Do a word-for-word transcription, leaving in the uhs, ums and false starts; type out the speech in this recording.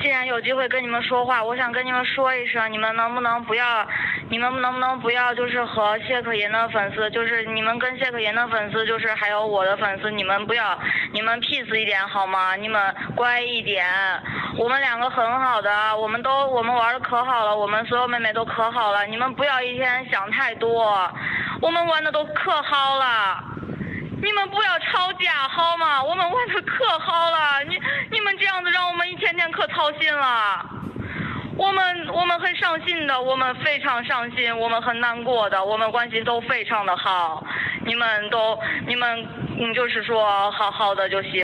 既然有机会跟你们说话，我想跟你们说一声，你们能不能不要，你们能不能不要就是和谢可言的粉丝，就是你们跟谢可言的粉丝，就是还有我的粉丝，你们不要，你们 peace 一点好吗？你们乖一点，我们两个很好的，我们都我们玩的可好了，我们所有妹妹都可好了，你们不要一天想太多，我们玩的都可好了。你们不要吵架好吗？我们玩的可好了，你你们这样子让我们一天天可操心了。我们我们很伤心的，我们非常伤心，我们很难过的，我们关系都非常的好。你们都你们嗯，就是说好好的就行。